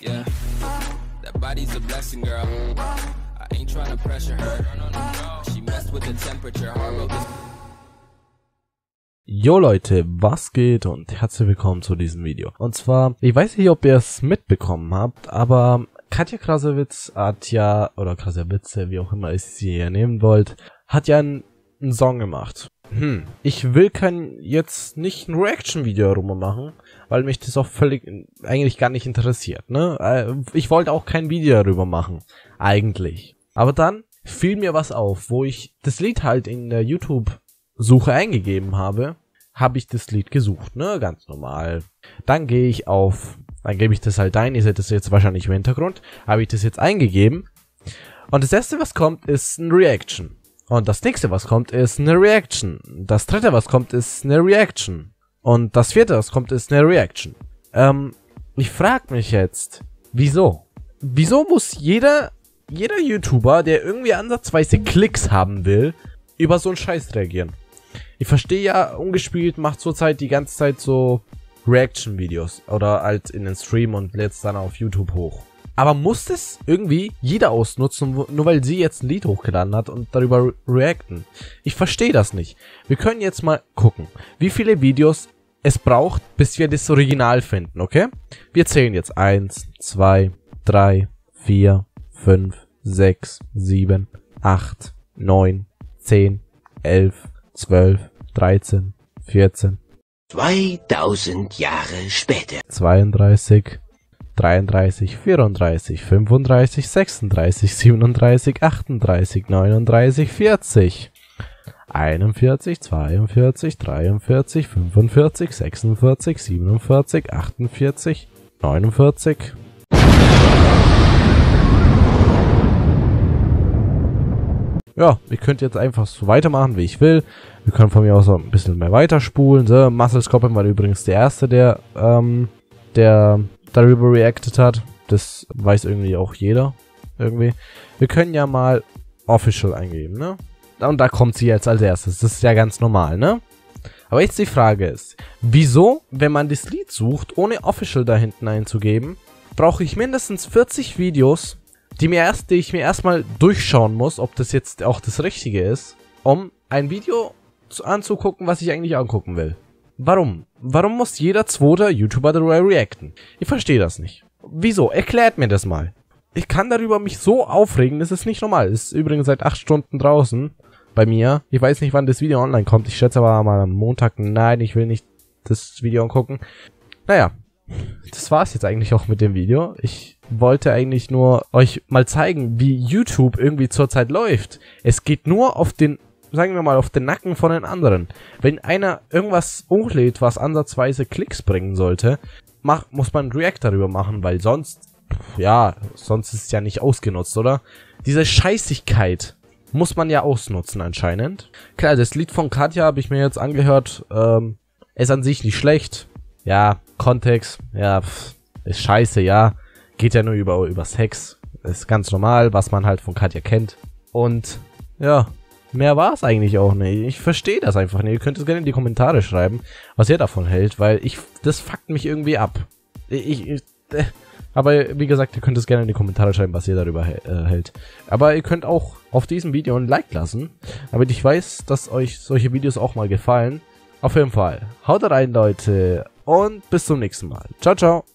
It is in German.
Yeah, that body's a blessing, girl. I ain't trying to pressure her. She messed with the temperature. Jo Leute, was geht und herzlich willkommen zu diesem Video. Und zwar, ich weiß nicht, ob ihr es mitbekommen habt, aber Katja Krasavice hat ja, oder Krasavice, wie auch immer ihr sie hier nehmen wollt, hat ja einen Song gemacht. Ich will jetzt nicht ein Reaction-Video darüber machen, weil mich das auch eigentlich gar nicht interessiert, ne? Ich wollte auch kein Video darüber machen, eigentlich. Aber dann fiel mir was auf, wo ich das Lied halt in der YouTube-Suche eingegeben habe, habe ich das Lied gesucht, ne? Ganz normal. Dann gebe ich das halt ein, ihr seht das jetzt wahrscheinlich im Hintergrund, habe ich das jetzt eingegeben. Und das erste, was kommt, ist ein Reaction. Und das nächste, was kommt, ist eine Reaction. Das dritte, was kommt, ist eine Reaction. Und das vierte, was kommt, ist eine Reaction. Ich frage mich jetzt, wieso? Wieso muss jeder YouTuber, der irgendwie ansatzweise Klicks haben will, über so einen Scheiß reagieren? Ich verstehe ja, Ungespielt macht zurzeit die ganze Zeit so Reaction-Videos. Oder halt in den Stream und lädt es dann auf YouTube hoch. Aber muss das irgendwie jeder ausnutzen, nur weil sie jetzt ein Lied hochgeladen hat und darüber reacten? Ich verstehe das nicht. Wir können jetzt mal gucken, wie viele Videos es braucht, bis wir das Original finden, okay? Wir zählen jetzt 1, 2, 3, 4, 5, 6, 7, 8, 9, 10, 11, 12, 13, 14. 2000 Jahre später. 32, 33, 34, 35, 36, 37, 38, 39, 40, 41, 42, 43, 45, 46, 47, 48, 49. Ja, ich könnte jetzt einfach so weitermachen, wie ich will. Wir können von mir aus auch ein bisschen mehr weiterspulen. So, Muscles-Coppin war übrigens der Erste, der darüber reacted hat. Das weiß irgendwie auch jeder. Irgendwie. Wir können ja mal Official eingeben, ne? Und da kommt sie jetzt als erstes. Das ist ja ganz normal, ne? Aber jetzt die Frage ist, wieso, wenn man das Lied sucht, ohne Official da hinten einzugeben, brauche ich mindestens 40 Videos, die ich mir erstmal durchschauen muss, ob das jetzt auch das Richtige ist, um ein Video anzugucken, was ich eigentlich angucken will. Warum? Warum muss jeder zweite YouTuber darüber reacten? Ich verstehe das nicht. Wieso? Erklärt mir das mal. Ich kann darüber mich so aufregen, das ist nicht normal. Das ist übrigens seit 8 Stunden draußen bei mir. Ich weiß nicht, wann das Video online kommt. Ich schätze aber mal am Montag. Nein, ich will nicht das Video angucken. Naja, das war's jetzt eigentlich auch mit dem Video. Ich wollte eigentlich nur euch mal zeigen, wie YouTube irgendwie zurzeit läuft. Es geht nur auf den, sagen wir mal, auf den Nacken von den anderen. Wenn einer irgendwas hochlädt, was ansatzweise Klicks bringen sollte, muss man einen React darüber machen, weil sonst ist es ja nicht ausgenutzt, oder? Diese Scheißigkeit muss man ja ausnutzen anscheinend. Klar, das Lied von Katja habe ich mir jetzt angehört, ist an sich nicht schlecht. Ja, Kontext, ja, ist scheiße, ja. Geht ja nur über Sex. Ist ganz normal, was man halt von Katja kennt. Und, ja, mehr war es eigentlich auch nicht. Ich verstehe das einfach nicht. Ihr könnt es gerne in die Kommentare schreiben, was ihr davon hält, weil das fuckt mich irgendwie ab. Aber wie gesagt, ihr könnt es gerne in die Kommentare schreiben, was ihr darüber hält. Aber ihr könnt auch auf diesem Video ein Like lassen, damit ich weiß, dass euch solche Videos auch mal gefallen. Auf jeden Fall, haut rein, Leute, und bis zum nächsten Mal. Ciao, ciao.